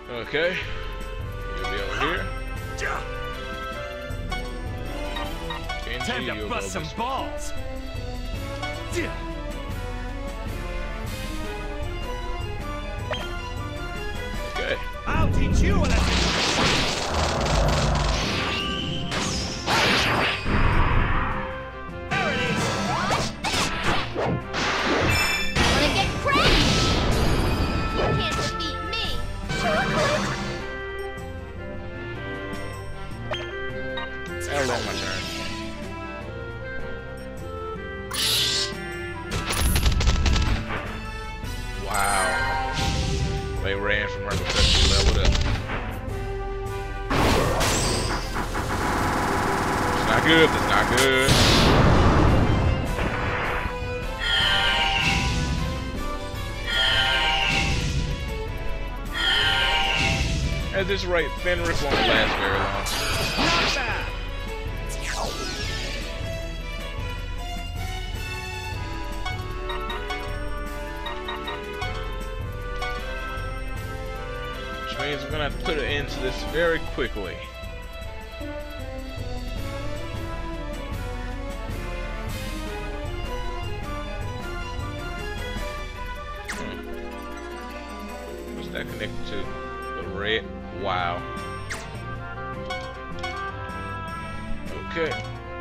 Okay. You'll be over here. Time to bust some balls. Okay. I'll teach you a lesson. There it is. Wanna get cracked? You can't defeat me. That'll end my turn. Wow. They ran from her because she leveled up. It's not good, that's not good. At this rate, Fenric won't last very long. Not bad. Which means we're gonna have to put an end to this very quickly. What's that connected to? The red? Wow. Okay.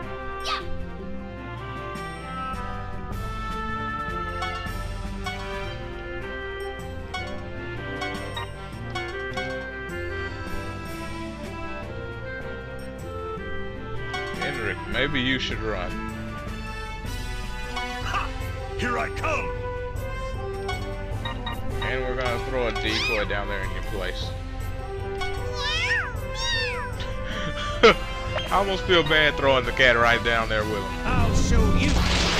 Henrik, maybe you should run. Ha! Here I come. And we're gonna throw a decoy down there in your place. I almost feel bad throwing the cat right down there with him. I'll show you.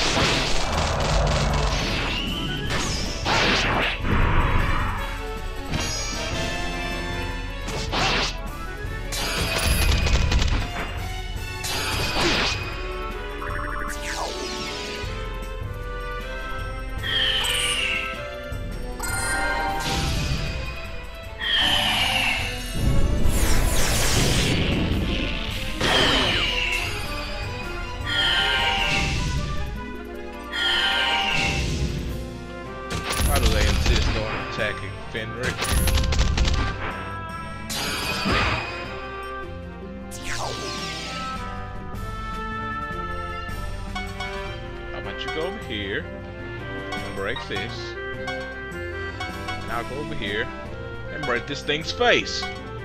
Why do they insist on attacking Fenric? How about you go over here and break this? Now go over here and break this thing's face.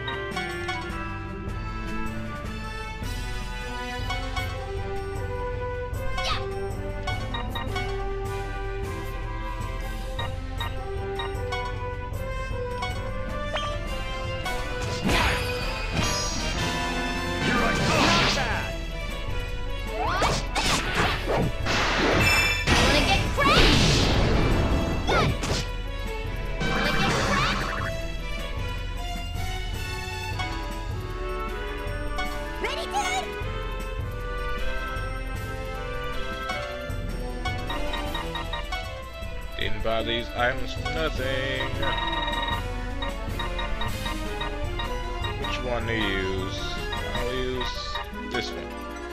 Didn't buy these items for nothing. Which one to use? I'll use this one.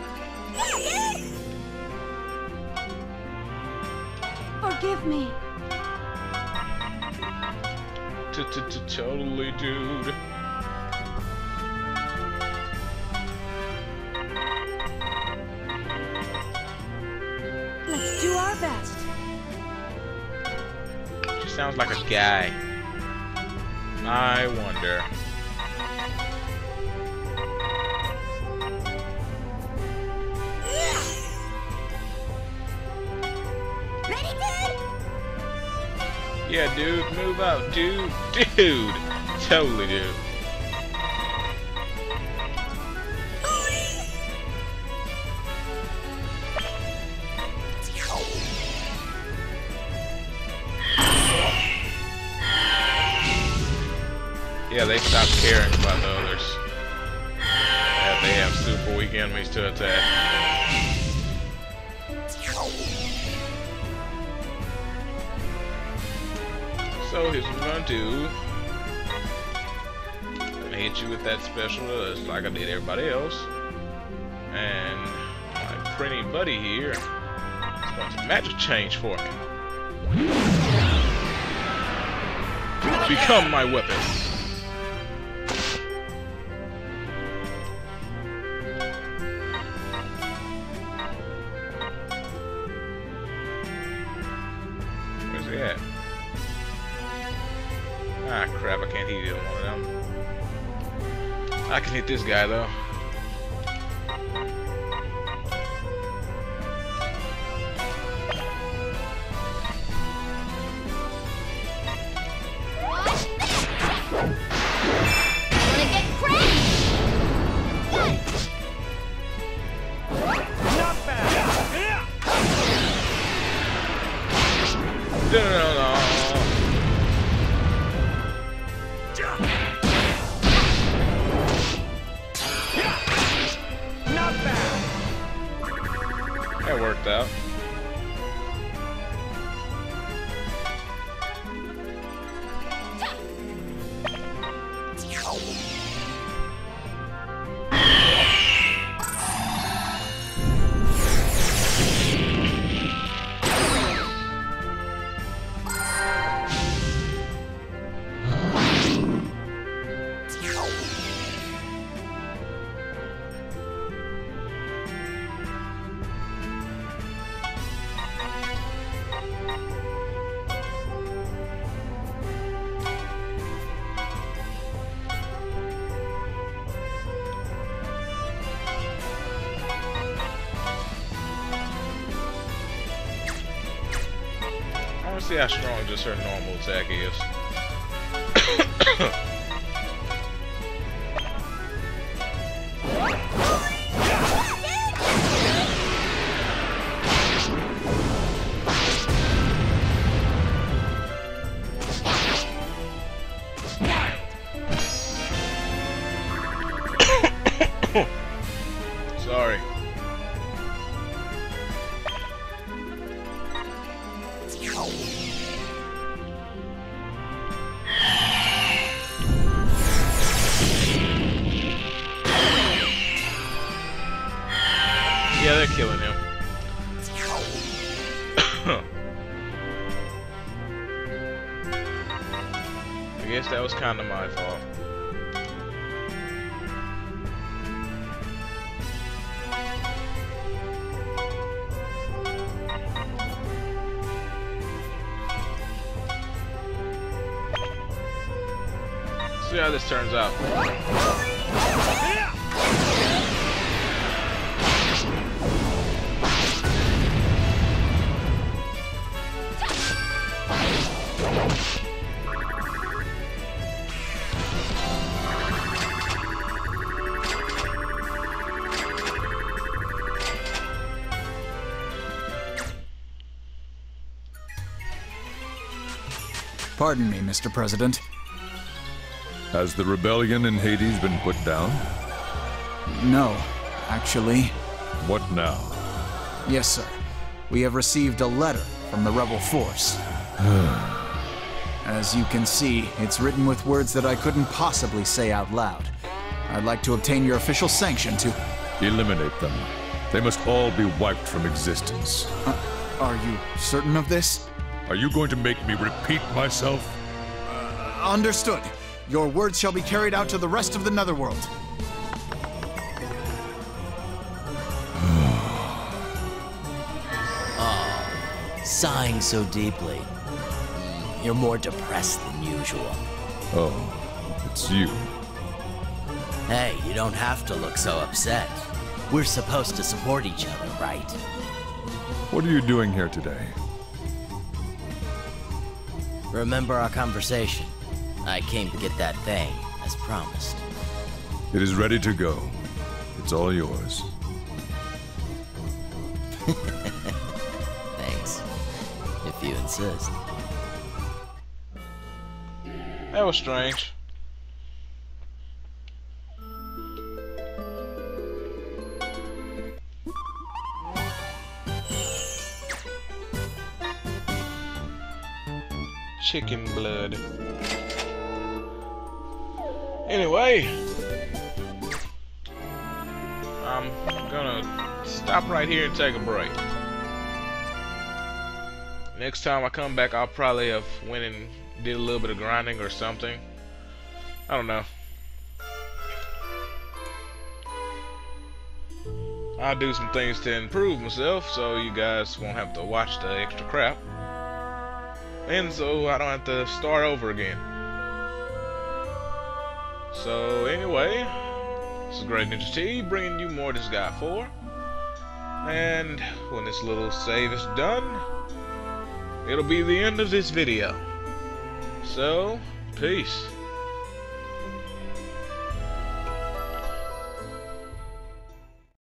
Forgive me. Totally, dude. Let's do our best. She sounds like a guy. I wonder. Ready, dude? Yeah, dude, move out, dude. Dude, totally, dude. Yeah, they stopped caring about the others. Yeah, they have super weak enemies to attack. So here's what we're gonna do. hit you with that special just like I did everybody else. And my pretty buddy here is going to magic change for me. Become my weapon. Where's he at? Ah, crap, I can't hit either one of them. I can hit this guy, though. Wanna get cracked? Not bad. No. Not bad. That worked out. I want to see how strong just her normal attack is. Sorry. Yeah, they're killing him. I guess that was kind of my fault. See how this turns out. Pardon me, Mr. President. Has the rebellion in Hades been put down? No, actually. What now? Yes, sir. We have received a letter from the rebel force. As you can see, it's written with words that I couldn't possibly say out loud. I'd like to obtain your official sanction to... Eliminate them. They must all be wiped from existence. Are you certain of this? Are you going to make me repeat myself? Understood. Your words shall be carried out to the rest of the Netherworld. Sighing so deeply. You're more depressed than usual. Oh, it's you. Hey, you don't have to look so upset. We're supposed to support each other, right? What are you doing here today? Remember our conversation? I came to get that thing, as promised. It is ready to go. It's all yours. Thanks. If you insist. That was strange. Chicken blood. Anyway, I'm gonna stop right here and take a break. Next time I come back, I'll probably have went and did a little bit of grinding or something. I don't know. I'll do some things to improve myself so you guys won't have to watch the extra crap. And so I don't have to start over again. So anyway, this is Great Ninja T bringing you more Disgaea 4. And when this little save is done, it'll be the end of this video. So, peace.